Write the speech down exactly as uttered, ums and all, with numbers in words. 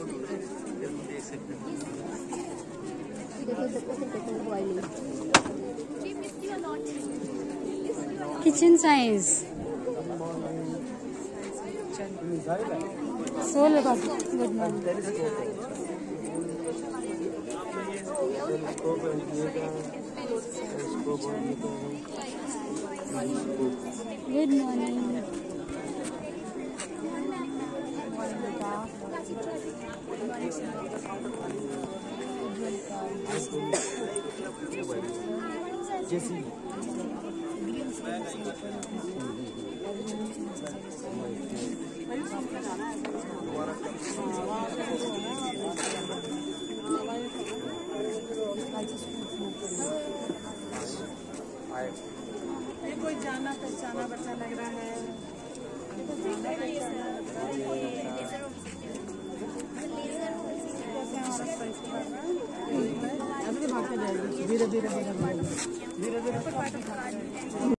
देख सकते हैं। किचन साइज सोलह का गुड मॉर्निंग। Good morning. जैसी ये कोई जाना पहचाना बच्चा लग रहा है। धीरे धीरे धीरे धीरे